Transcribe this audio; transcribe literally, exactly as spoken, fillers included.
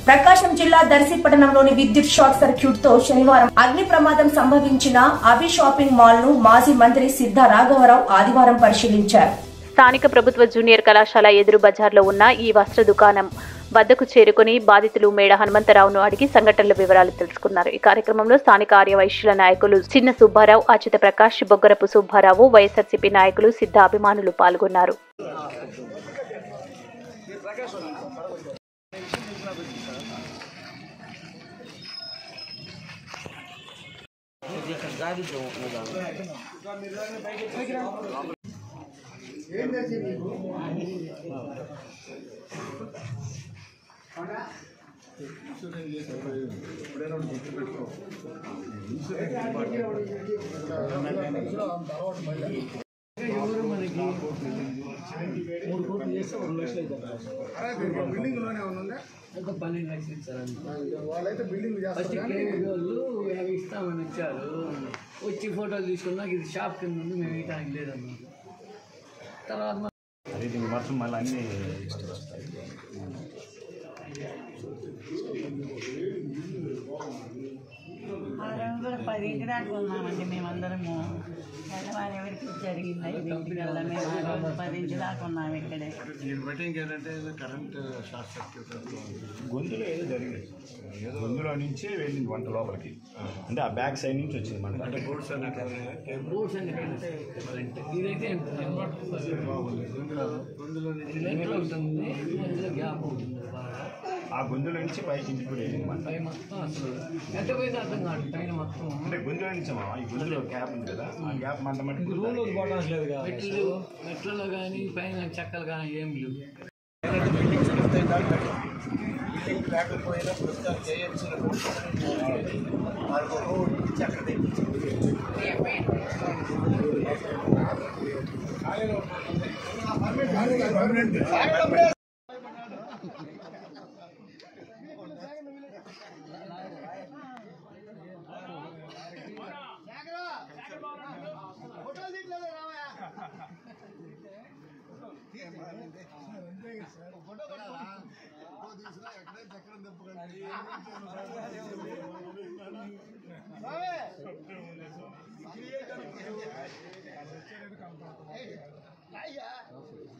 ప్రకాశం జిల్లా దర్శి పట్టణంలోని విద్యుత్ షార్ట్ సర్క్యూట్ తో శనివారం అగ్ని ప్రమాదం సంభవించిన అభి షాపింగ్ మాల్ ను మాజీ మంత్రి సిద్ధ రాఘవరావు ఆదివారం పరిశీలించారు. స్థానిక ప్రభుత్వ జూనియర్ కళాశాల ఎదురు బజార్లో ఉన్న ఈ వస్త్ర దుకాణం వద్దకు చేరుకుని బాధితులు మేడ హనుమంతరావును అడిగి సంఘటనల వివరాలు తెలుసుకున్నారు. ఈ కార్యక్రమంలో స్థానిక ఆర్యవైశ్యుల నాయకులు చిన్న సుబ్బారావు, అచ్యుత ప్రకాష్, బొగ్గరపు సుబ్బారావు, వైఎస్ఆర్సీపీ నాయకులు, సిద్ధ అభిమానులు పాల్గొన్నారు. బిల్డింగ్ లోనే ఉందా పన్నెండు లక్షలు ఇచ్చారండి. వాళ్ళైతే బిల్డింగ్ యాభై ఇస్తామని ఇచ్చారు. వచ్చి ఫోటోలు తీసుకున్నాక ఇది షాప్ కింద ఉంది, మేము ఇవ్వడానికి లేదన్నా. తర్వాత మొత్తం మళ్ళీ అన్నీ కూడా పదింటి దాకా ఉన్నామండి మేమందరము. తెల్లవారు ఎవరికి జరిగింది ఐదింటికల్లా మేము పదింటి దాకా ఉన్నాము ఇక్కడే. ఏంటంటే కరెంట్ షార్ట్ సర్క్యూట్ గొంతులో ఏదో జరిగింది, గొంతులో నుంచి వెళ్ళింది వంట లోపలికి, అంటే ఆ బ్యాక్ సైడ్ నుంచి వచ్చింది మంట. అంటే బోర్డ్స్ అన్నట్టు బోర్డ్స్ అంటే ఇదైతే గొంతులో గ్యాప్ ఉంటుంది. ఆ గొంతులో నుంచి పైకి ఇంటికి కూడా వెళ్ళింది మంట. మొత్తం అసలు ఎంత పోయింది అర్థం కాదు. పైన మొత్తం అంటే గొంతులో నుంచి ఈ గొంతులో గ్యాప్ ఉంది కదా, ఆ గ్యాప్ మంట మట్టి రూమ్లో మెట్లు మెట్లలో కానీ పైన చెక్కలు కానీ ఏం లేవు. బిల్డింగ్ లేకపోయినా ప్రస్తుతం చేయాల్సిన రోడ్ నుంచి అక్కడ చక్రం